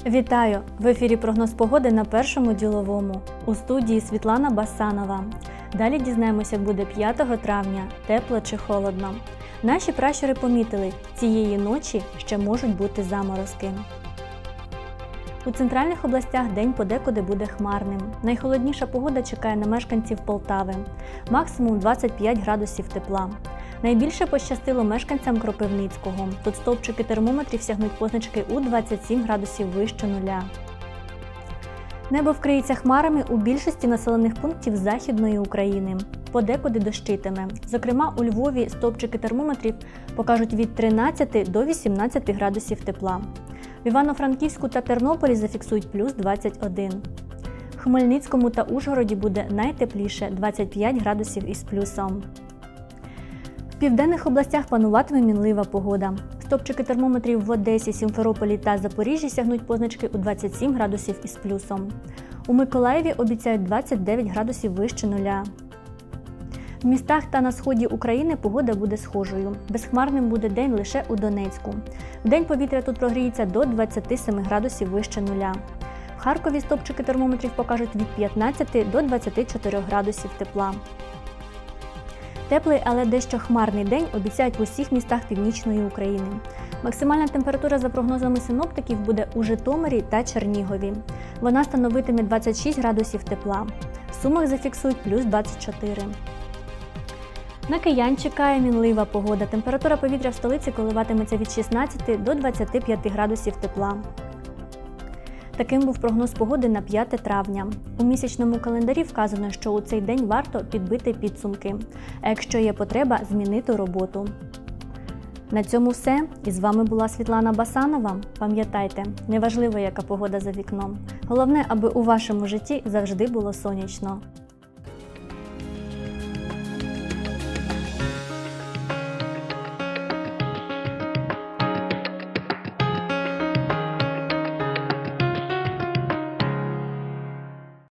Вітаю! В ефірі прогноз погоди на Першому діловому. У студії Світлана Басанова. Далі дізнаємося, як буде 5 травня, тепло чи холодно. Наші пращури помітили, цієї ночі ще можуть бути заморозки. У центральних областях день подекуди буде хмарним. Найхолодніша погода чекає на мешканців Полтави. Максимум 25 градусів тепла. Найбільше пощастило мешканцям Кропивницького. Тут стовпчики термометрів сягнуть позначки у 27 градусів вище нуля. Небо вкриється хмарами у більшості населених пунктів Західної України. Подекуди дощитиме. Зокрема, у Львові стовпчики термометрів покажуть від 13 до 18 градусів тепла. В Івано-Франківську та Тернополі зафіксують плюс 21. В Хмельницькому та Ужгороді буде найтепліше – 25 градусів із плюсом. В південних областях пануватиме мінлива погода. Стовпчики термометрів в Одесі, Сімферополі та Запоріжжі сягнуть позначки у 27 градусів із плюсом. У Миколаєві обіцяють 29 градусів вище нуля. В містах та на сході України погода буде схожою. Безхмарним буде день лише у Донецьку. Вдень повітря тут прогріється до 27 градусів вище нуля. В Харкові стовпчики термометрів покажуть від 15 до 24 градусів тепла. Теплий, але дещо хмарний день обіцяють в усіх містах Північної України. Максимальна температура, за прогнозами синоптиків, буде у Житомирі та Чернігові. Вона становитиме 26 градусів тепла. В Сумах зафіксують плюс 24. На киян чекає мінлива погода. Температура повітря в столиці коливатиметься від 16 до 25 градусів тепла. Таким був прогноз погоди на 5 травня. У місячному календарі вказано, що у цей день варто підбити підсумки, а якщо є потреба, змінити роботу. На цьому все. І з вами була Світлана Басанова. Пам'ятайте, неважливо, яка погода за вікном. Головне, аби у вашому житті завжди було сонячно.